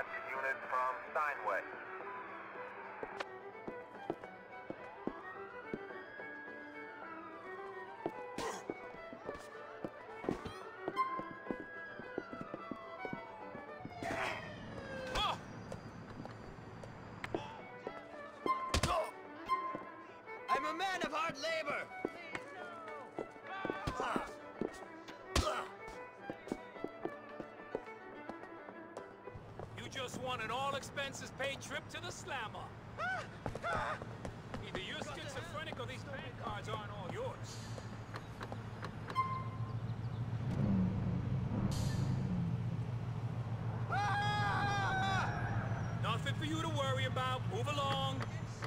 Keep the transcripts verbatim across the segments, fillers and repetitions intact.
Capture unit from Steinway. I'm a man of hard labor! You just want an all-expenses-paid trip to the slammer. Either you're schizophrenic or these bank cards aren't all yours. Nothing for you to worry about. Move along.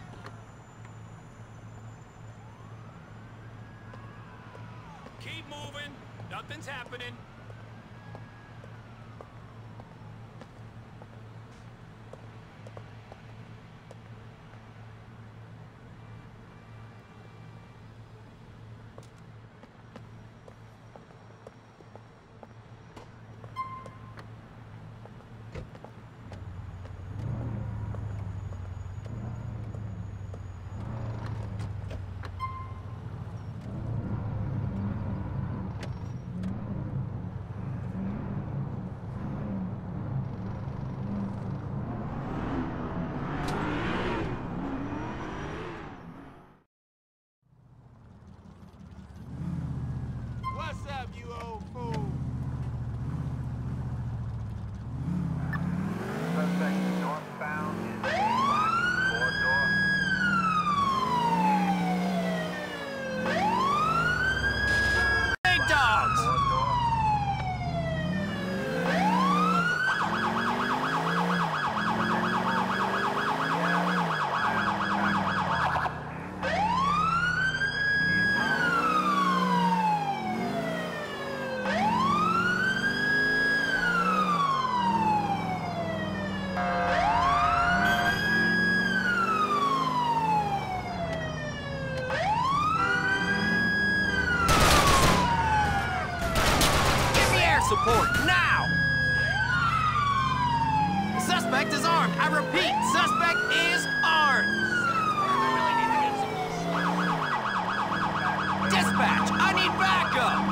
Keep moving. Nothing's happening. You old fool! Suspect northbound is a black four-door. Big dogs! Four-door. Support, now! The suspect is armed. I repeat, suspect is armed! Dispatch, I need backup!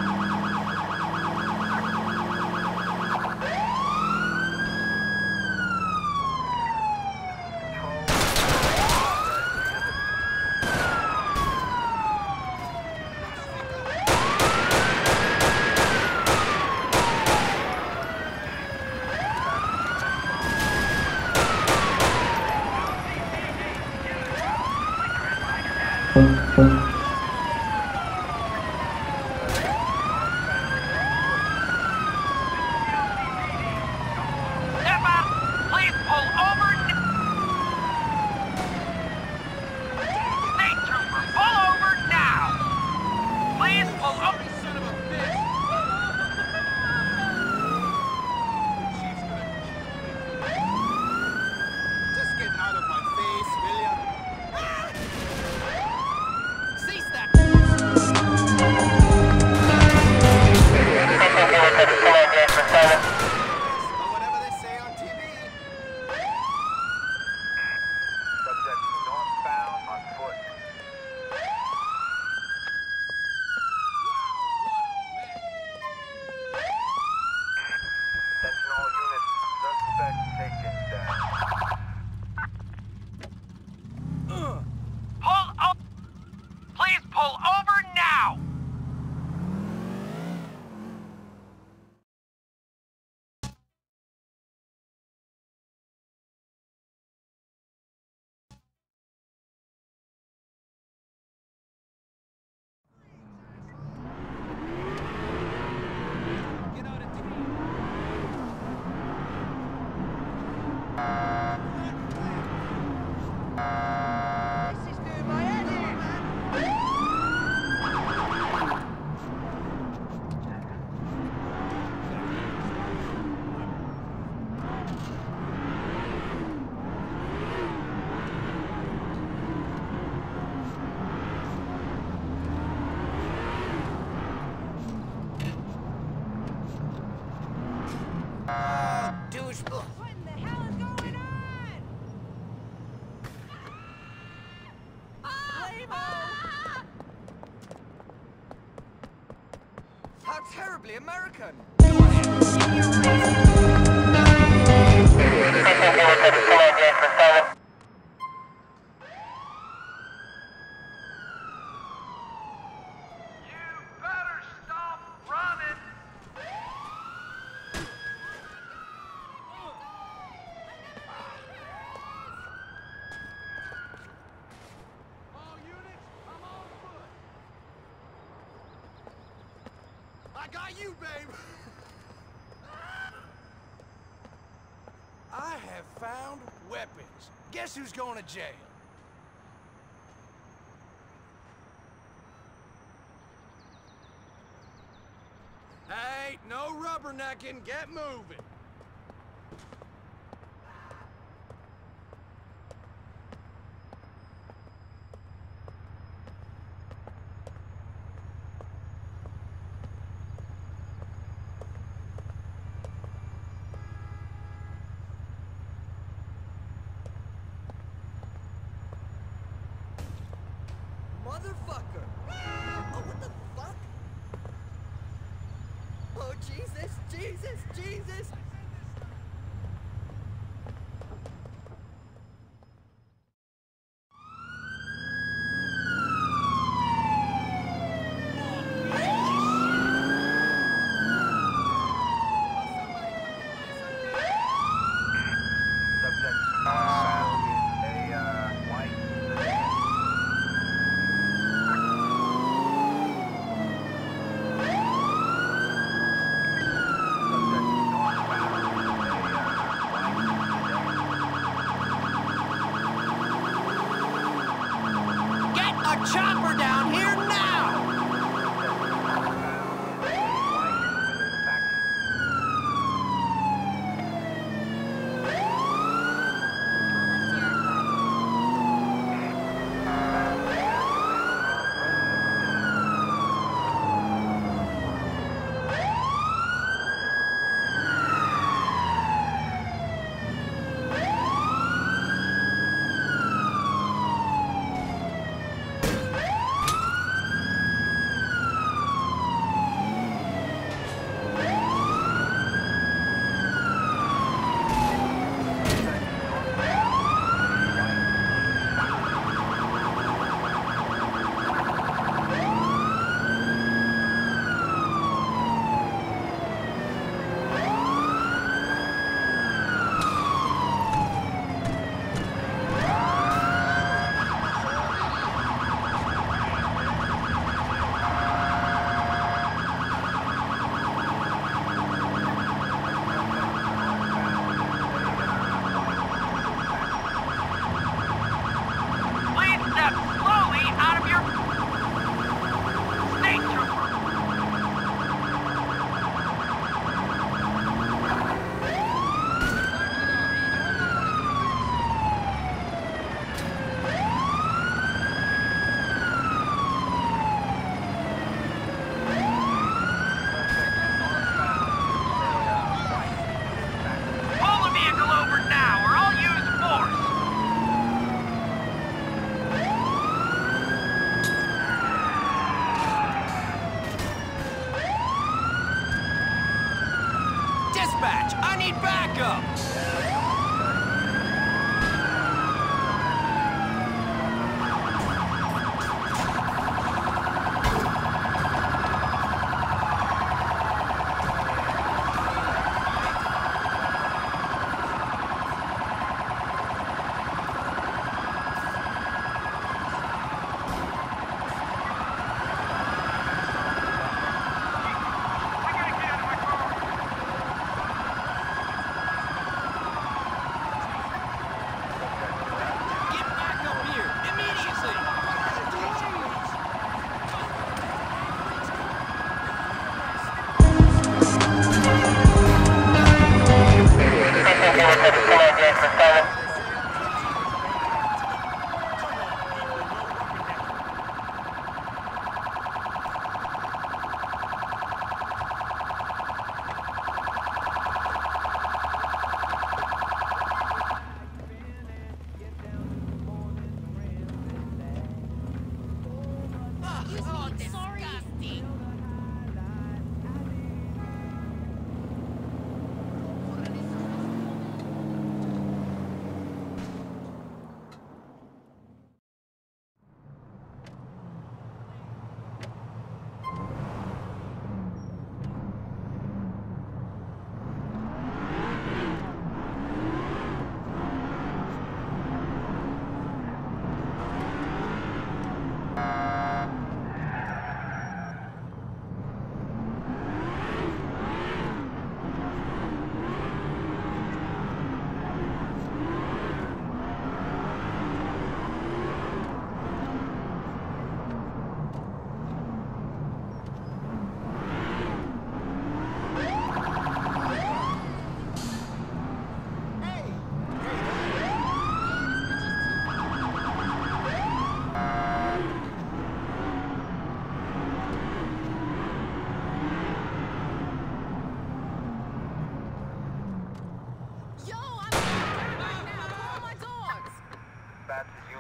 terribly American. I got you, babe! I have found weapons. Guess who's going to jail? Hey, no rubbernecking. Get moving. Motherfucker! Oh, what the fuck? Oh, Jesus, Jesus, Jesus! Subject found in a uh, white sedan. Get a chopper down here now! Please step slowly out of your... State trooper! Pull the vehicle over now, or I'll use force! Dispatch, I need backup!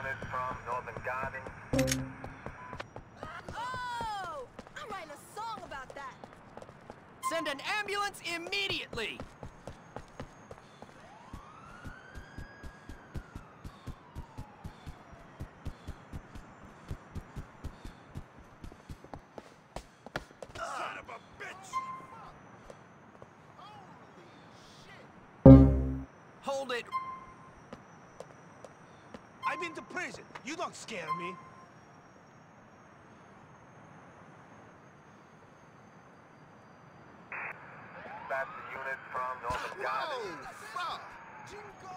unit from Northern Gardens. Oh! I'm writing a song about that. Send an ambulance immediately! Son of a bitch! Hold it! I've been to prison. You don't scare me. That's the unit from Northern Gardens. Fuck! Jinko!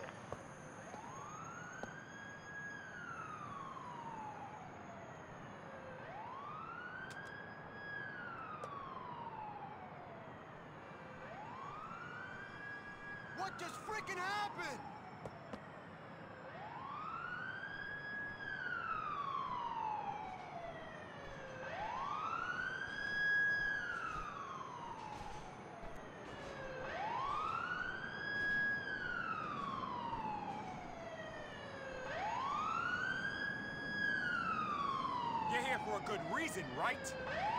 What just freaking happened? You're here for a good reason, right?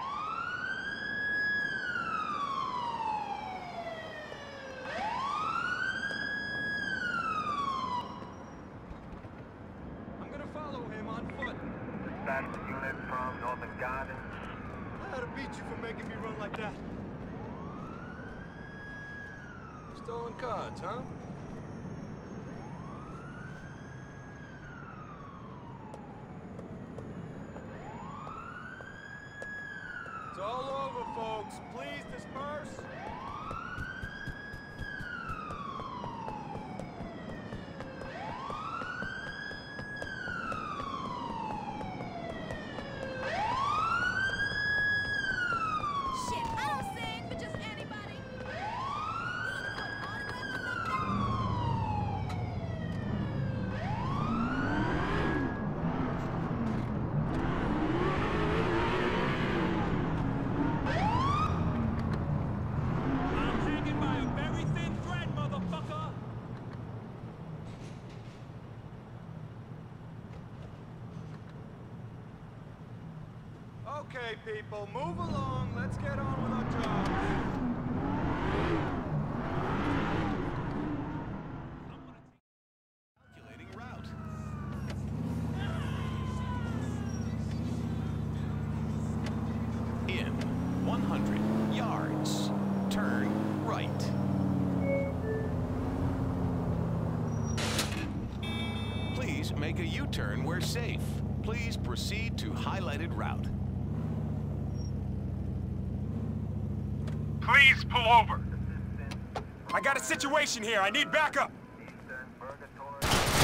I'm gonna follow him on foot. That's the unit from Northern Gardens. I ought to beat you for making me run like that. Stolen cards, huh? It's all over, folks. Please disperse. Shit, I don't sing, but just anybody. You looking for an autograph or something? I'm hanging by a very thin thread, motherfucker! Okay, people, move along. Let's get on with our jobs. Calculating route. In one hundred yards, turn right. Please make a U-turn where safe. Please proceed to highlighted route. Please pull over! I got a situation here, I need backup! Eastern Purgatory.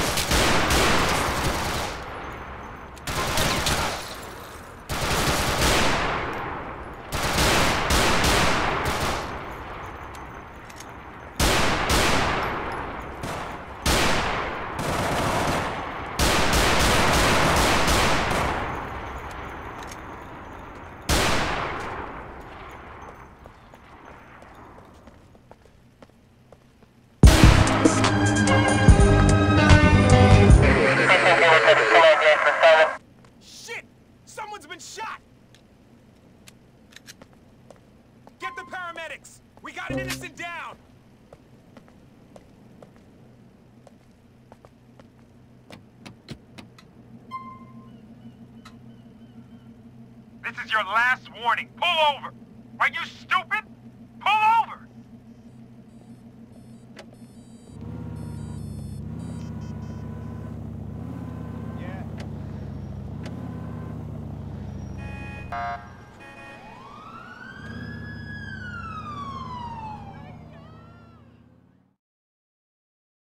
Shit! Someone's been shot! Get the paramedics! We got an innocent down! This is your last warning. Pull over! Are you stupid?